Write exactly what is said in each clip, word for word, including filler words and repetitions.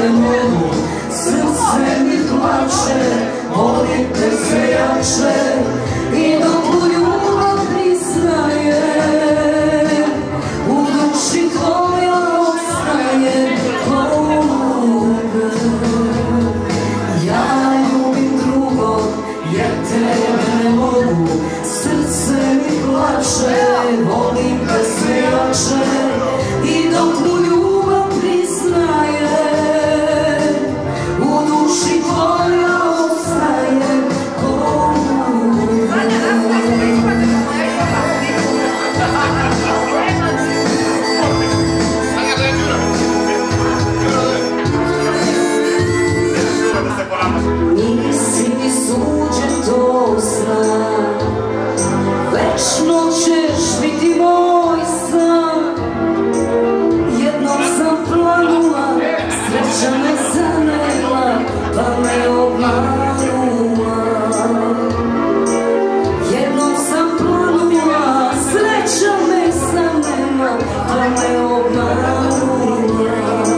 ne mogu, srce mi plače, volim te sve jače i dok u ljubav priznaje, u duši tvoja ostaje polube. Ja ljubim drugog jer tebe ne mogu, srce mi plače, volim te sve jače i dok u ljubav priznaje, u duši tvoja ostaje polube. Nisi mi suđen, to znam, večno ćeš biti moj san. Jednom sam planula, sreća me zanela, pa me obmanula. Jednom sam planula, sreća me zanela, pa me obmanula.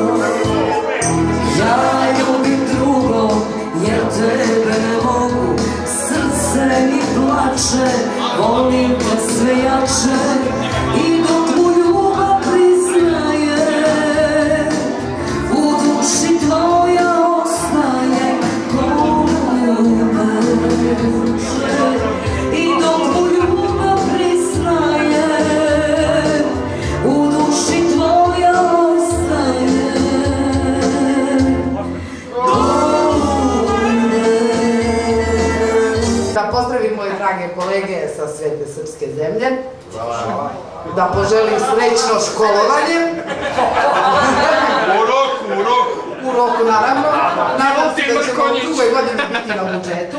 Ja ljubim drugog jer tebe ne mogu, srce mi plače, volim te sve jače i dok mu ljubav priznaje, u duši tvoja ostaje polube. I dok mu ljubav priznaje, u duši tvoja ostaje polube. Da pozdravim moje drage kolege sa Svete Srpske zemlje, da poželim srećno školovanje. U roku, u roku. U roku, naravno. Nadam se da ćemo u drugoj godini biti na budžetu.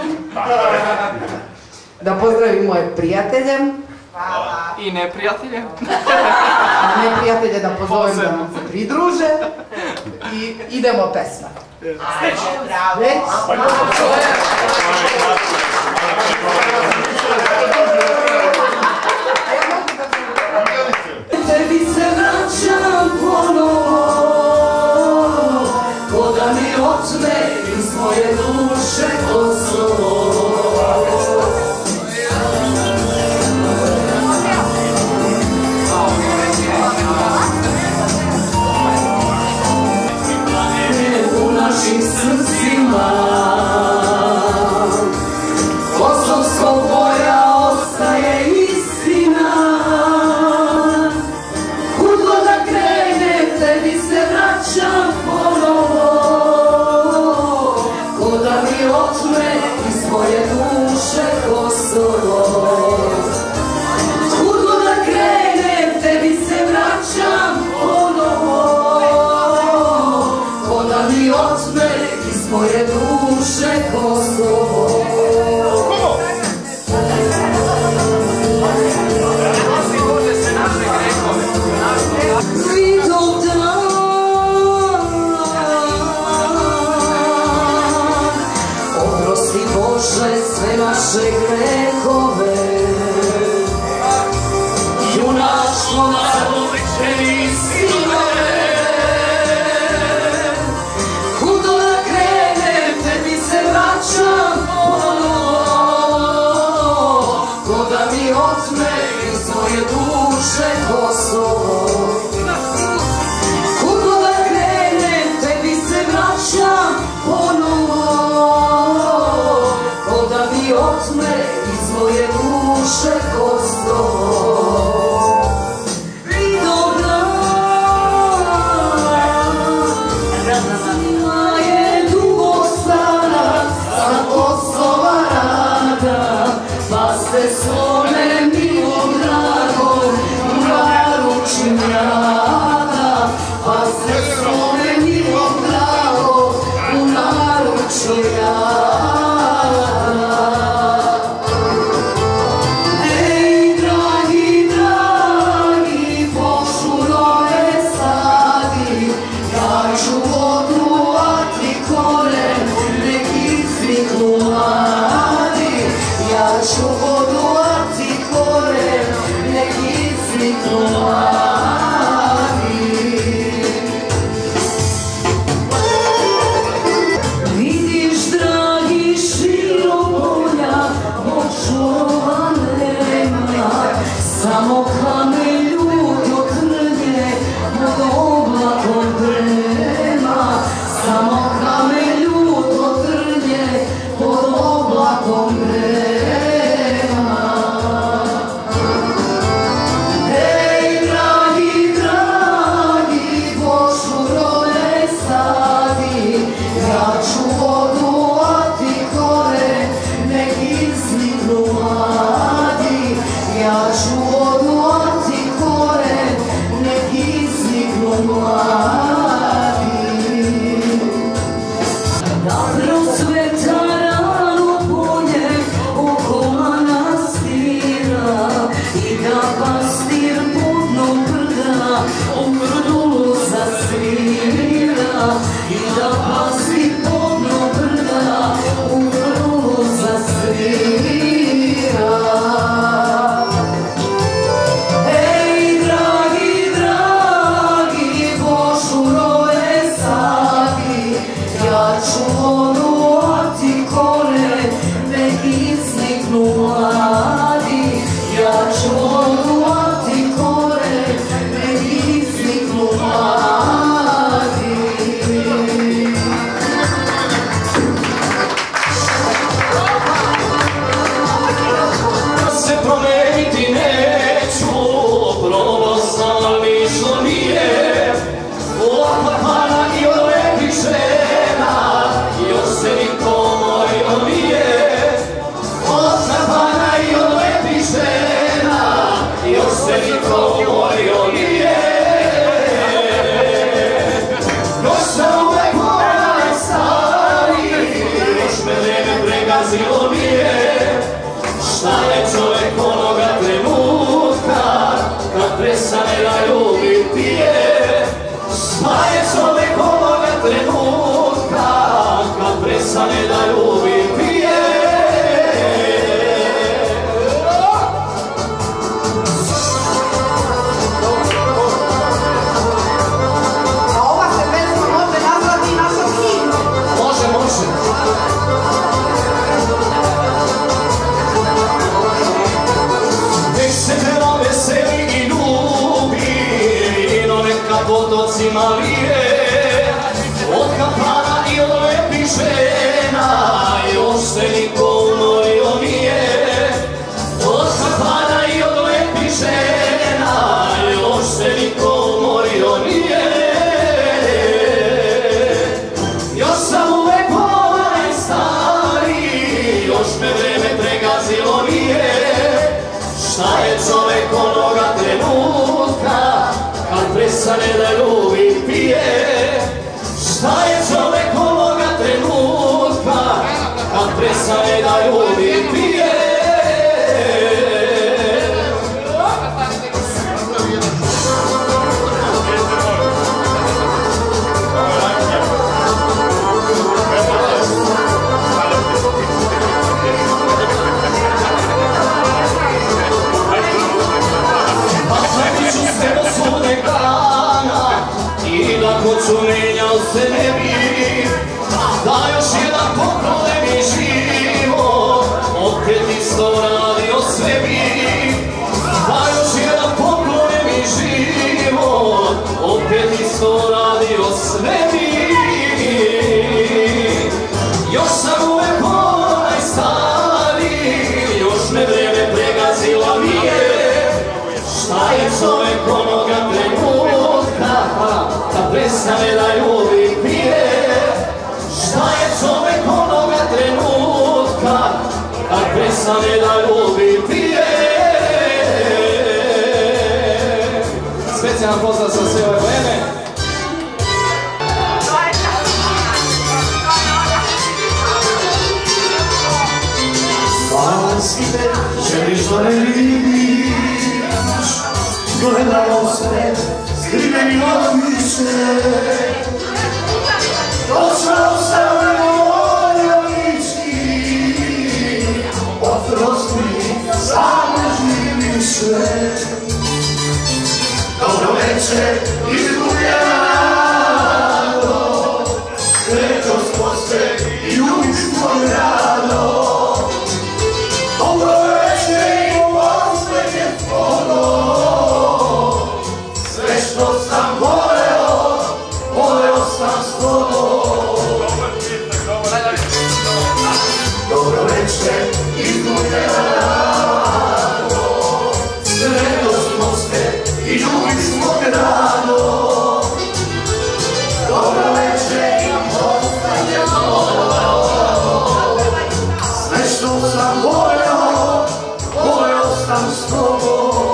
Da pozdravim moje prijatelje. I neprijatelje. A neprijatelje da pozovem da nam se pridruže. I idemo pesma. Već? Tebi se vraćam ponovo, ko da mi otme iz moje duše Kosovo. U našim srcima kosovskog boja ostaje istina. Kud god da krenem, tebi se vraćam ponovo, ko da mi otme iz moje duše Kosovo. Kud god da krenem, tebi se vraćam ponovo, ko da mi otme iz moje duše Kosovo. Vidov dan, oprosti Bože sve naše grehove, junaštvo naše istine. Kud god da krenem, tebi se vraćam ponovo, prestane da ljubi pije. A ova se pesma može nazvati našom himnom. Može, može. Nek se peva, veseli i ljubi, vino neka potocima lije, od kampana i od lepih žena, još se niko umorio nije. Od kampana i od lepih žena, još se niko umorio nije. Još sam uvek onaj stari, još me vreme pregazilo nije. Šta je čovek onoga trenutka, kad prestane da ljubi pije? Šta je čovek onoga trenutka, kad prestane da ljubi pije? I da kuću menjao se ne bi, da još jedan poklon mi živo, opet isto radio sve bi. Da još jedan poklon mi živo, opet isto radio sve bi. Još sam uvek onaj stari, još me vreme pregazila mi je. Šta je čovek onoga trenutka, kad prestane da ljubi pije? Šta je čovek onoga trenutka, kad prestane da ljubi pije? Specijalan pozdrav za sve ove vreme. Slavonski te želiš da ne vidiš, gledalo se skriveni opiše. Došao sam u Vojanički, oprosti, sam ne živi više. Dobro večer, izgubljeno, srećost poste i ljubištvo rado. Dobro večer i posljednje fono, sve što sam voleo, voleo sam s tobom. Dobro večer, izgubljeno rado, srećost poste i ljubištvo rado. Dobro večer i posljednje fono, sve što sam voleo, voleo sam s tobom.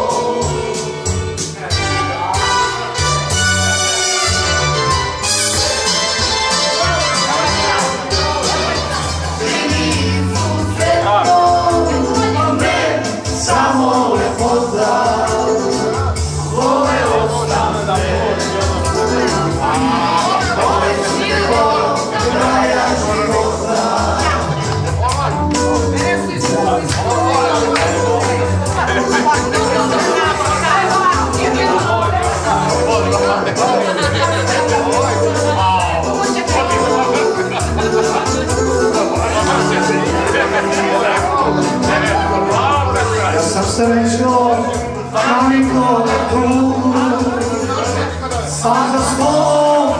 Samo lepota, voleo sam te, voleo sam te do kraja života. Ja sam srećno navikao na krugu, sam za stolom,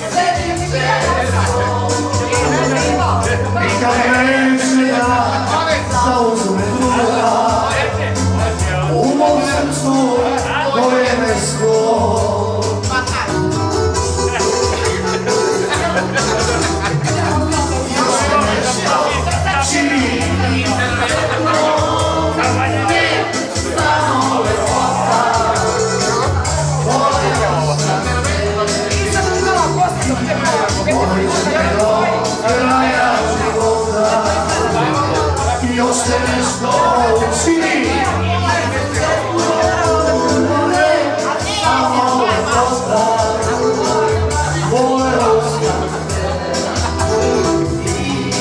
i kad neće da zauzme druga, u mom srcu dojene sklo. Još se nešto čini, samo lepota, voleo sam te, volio sam te do kraja života. Još se nešto čini, samo lepota, voleo sam te.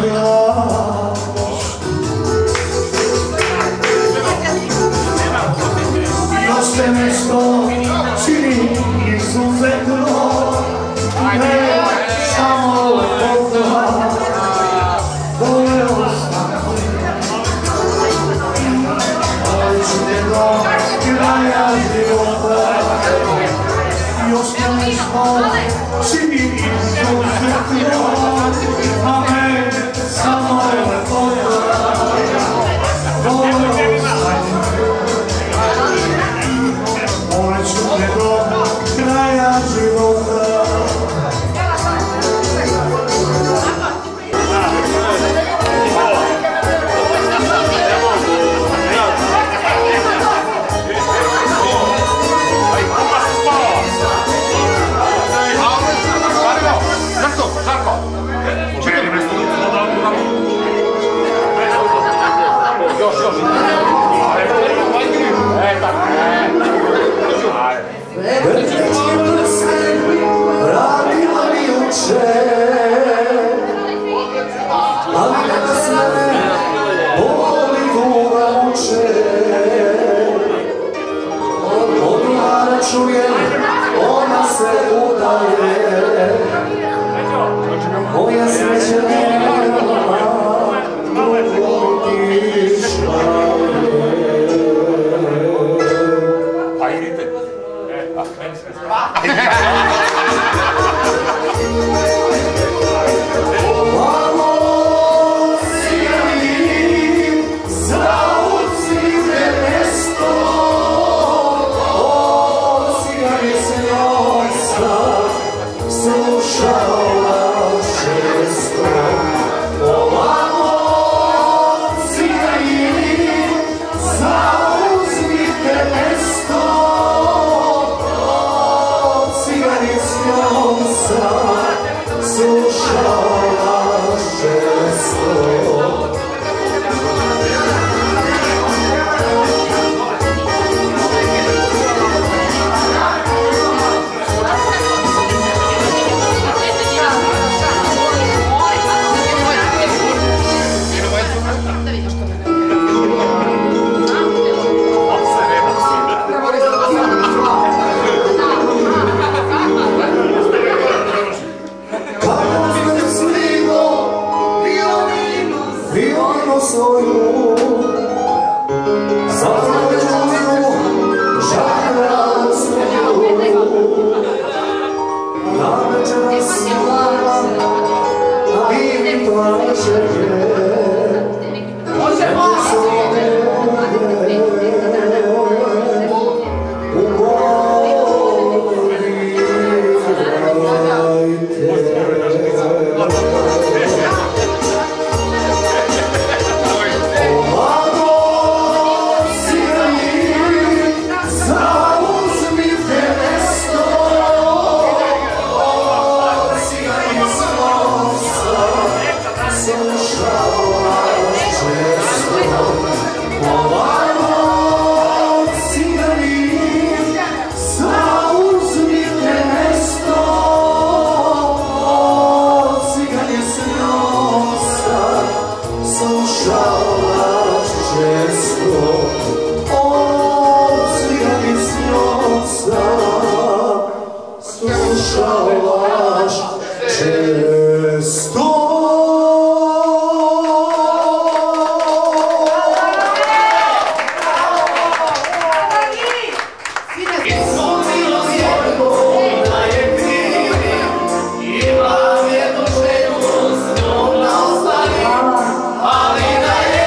Još se nešto čini izuzetno, ne samo lepota, voleo sam, ali ću te do kraja života. Još se nešto čini izuzetno, a ne samo lepota, voleo sam. Ću te do kraja života. Večer se vratila mi juče, ali danas mene boli tuga muče. Od Ivana čujem, ona se udaje, moja sreća nema, drugo tišla je. Pa idite. Ima jednu želju s njom da ostavi, ali da je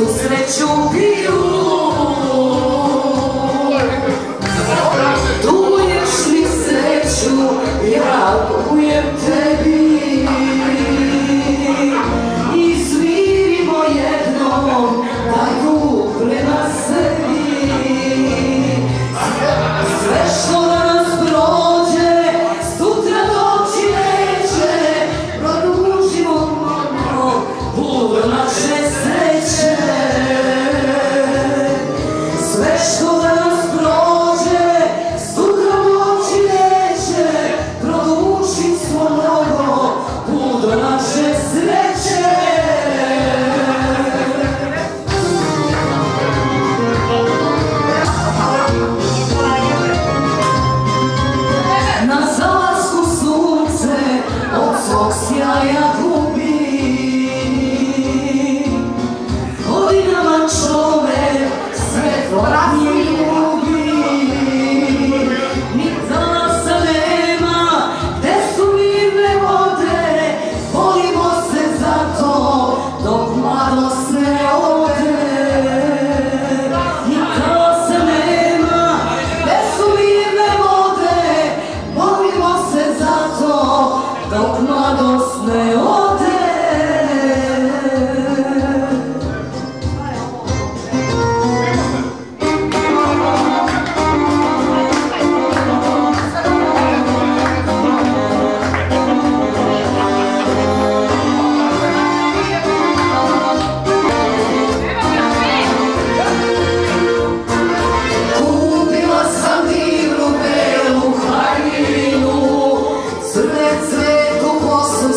tu sreću piju. Duguješ mi sreću, ja dugujem tebi. Izmirimo jednom taj dug prema sebi. Sve što nas prođe, sutra doći neće. Produžimo malo put naše sreće. Sve što nas prođe, sutra doći neće. Produžimo malo put naše sreće. Na zalasku sunce od svog sjaja gubi. Godinama čovek svetlo nije ljubi. Ni talasa nema, gde su mirne vode. Volimo se zato dok mladost ne ode. Ni talasa nema, gde su mirne vode. Volimo se zato dok mladost ne ode. Kupila sam divnu belu haljinu, crne cvetu poslu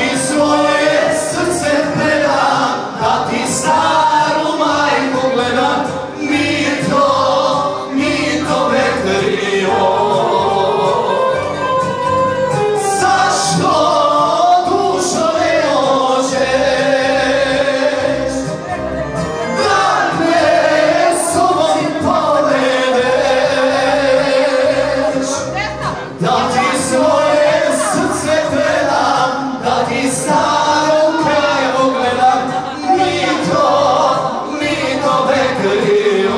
ti svoje srce predam, da ti staru majku gledam, Mito, Mito Bekrio. Zašto dušo ne hoćeš da me sobom povedeš, da ti svoje srce predam, da ti staru krajevu gledam, Mito, Mito Bekrio.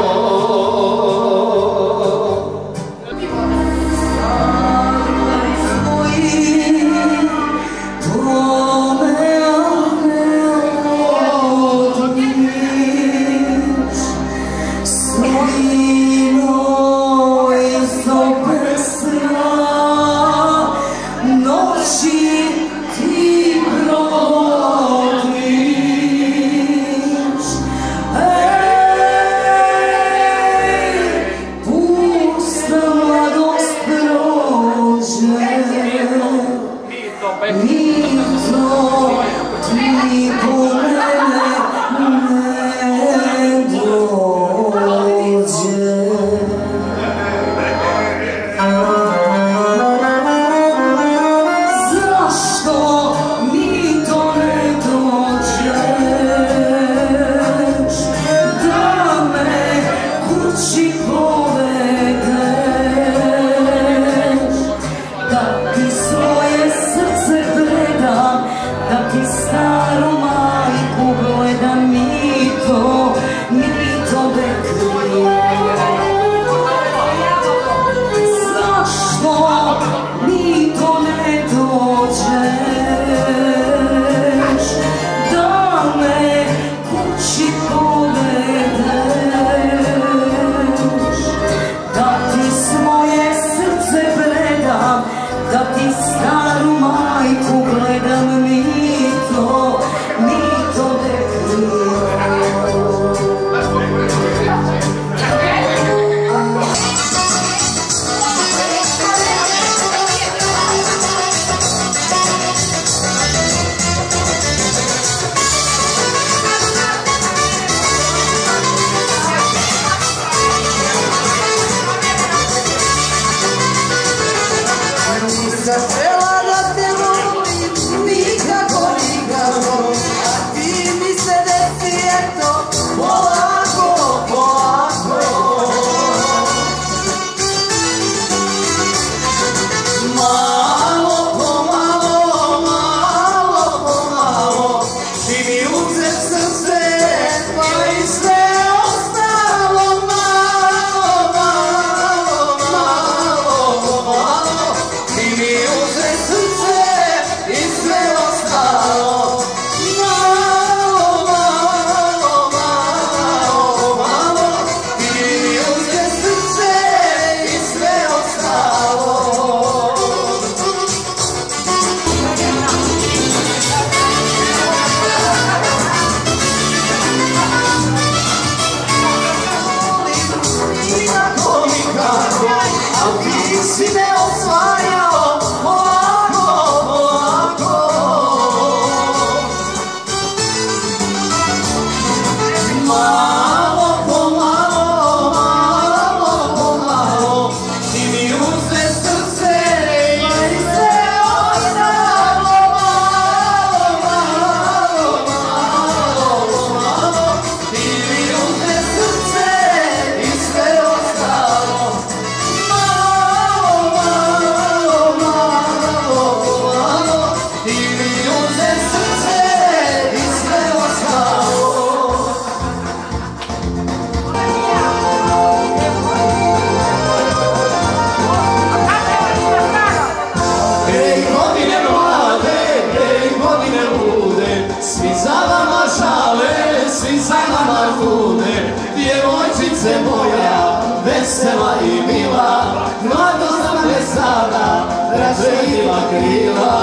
vesela i mila, mladost nam je sada razredila krila.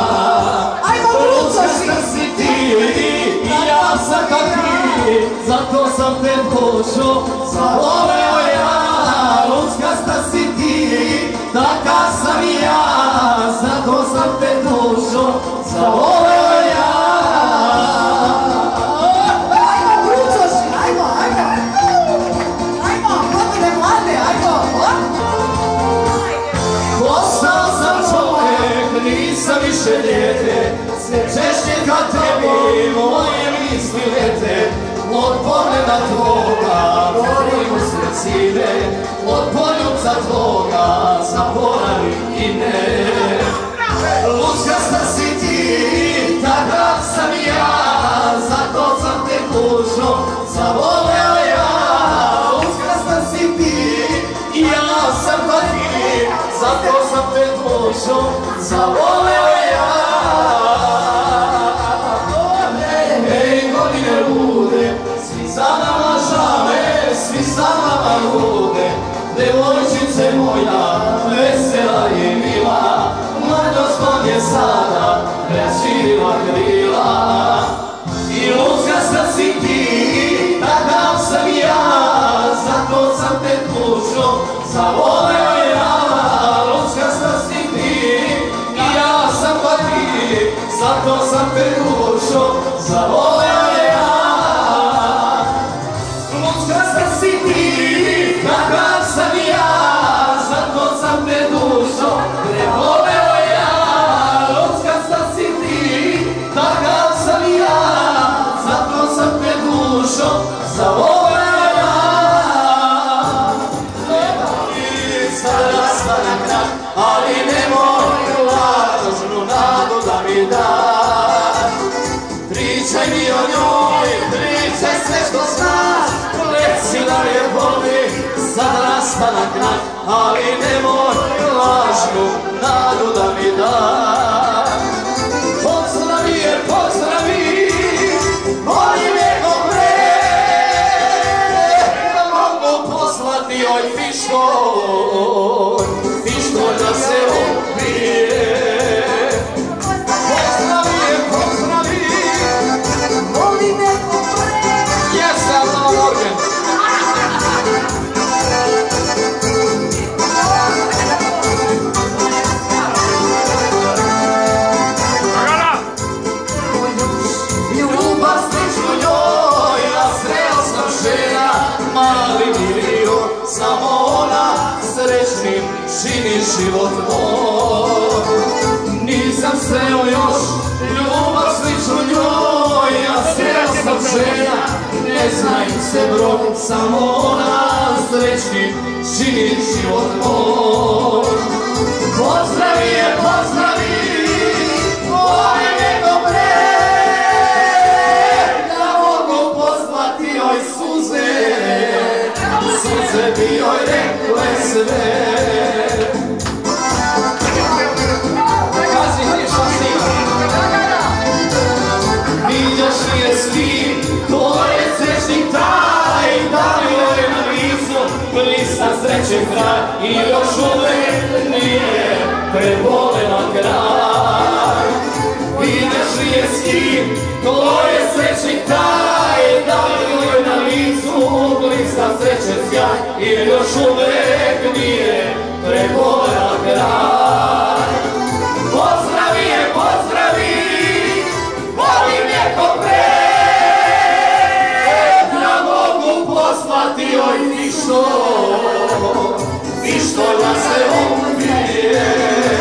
Lučasta si ti i ja sam kak ti, zato sam te dušo zavoleo ja. Lučasta si ti, taka sam i ja, zato sam te dušo zavoleo ja. oca tvoga zaboravi i ne. Lučkasta si ti, takav sam ja, zato sam te tužno zavoleo ja. Lučkasta si ti, ja sam pa ti, zato sam te tužno zavoleo ja. Ej, godine lude, svi za nama žale, svi za nama lude. Devojčice moja, vesela je mila, mladost vam je sada raširila krila. I lučkasta si ti, takav sam ja, zato sam te tužno zavoleo ja. Lučkasta si ti, i ja sam pa ti, zato sam te tužno zavoleo ja. Lučkasta si ti, takav sam ja, zato sam te dušo prevoleo ja. Lučkasta si ti, takav sam ja, zato sam te dušo zavoleo ja. Nemoj sada stane krak, ali nemoj lažnu nadu da mi daš. Pričaj mi o njoj, pričaj sve što znaš, reci da je voli sad rastanak krak, ali nemoj lažnu nadu da mi daš. Pozdravi je, pozdravi, volim je ko pre, da mogu poslati joj pištolj, pištolj da se ubije. Pozdravi je, pozdravi, volim je ko pre. Jeste, ali na orgen. Mali milion, samo ona srećnim čini život moj. Nisam sreo još ljubav sličnu njoj, ja sreo sam žena, ne znaju se broj, samo ona srećnim čini život moj. Pozdravi je, pozdravi, volim je dobre, da mogu poslati joj suze, suze bi joj rekle sve. Kazi, ništa s njima. Viđaš li je s tim, to je srećnik taj, da li joj na licu blista srećen kraj i još uvek nije prebolela kraj. Viđaš li je s kim, to je srećnik taj, da li joj na licu blista srećen sjaj i još uvek nije prebolela kraj. Pozdravi je, pozdravi, volim je ko pre, da mogu poslati joj pištolj, pištolj da se ubije.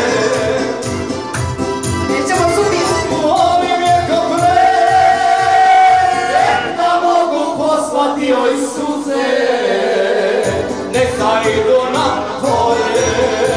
Nećemo zubiti. Volim je ko pre, da mogu poslati joj suze, neka idu na polje.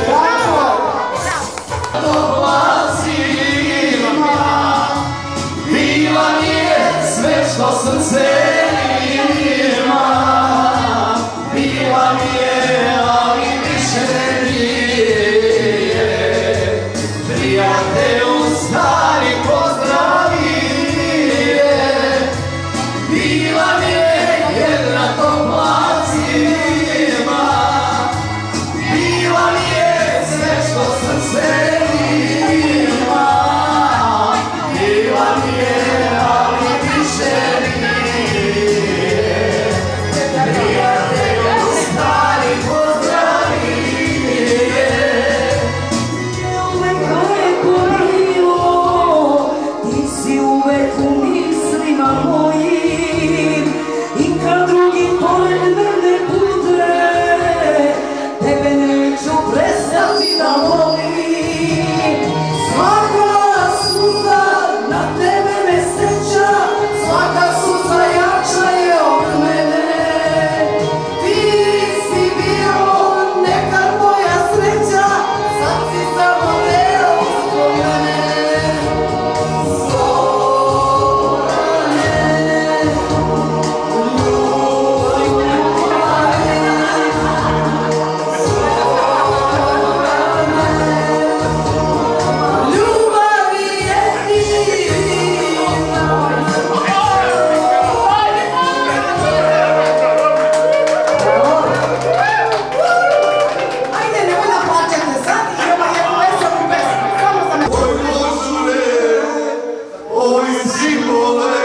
Bila mi je sve što srce ima, bila mi je, ali više nije. Prijatelju stari pozdravi je, bila mi je jedna topla zima, bila mi je sve što srce ima, bila mi je, ali više nije. Prijatelju stari pozdravi je. Uvek lepo bilo, ti si uvek u mislima mojim, i kad drugi pored mene bude, tebe neću prestati da volim. Svaka suza na tebe me seća, svaka suza jača je od mene. Ti si bio nekad cipole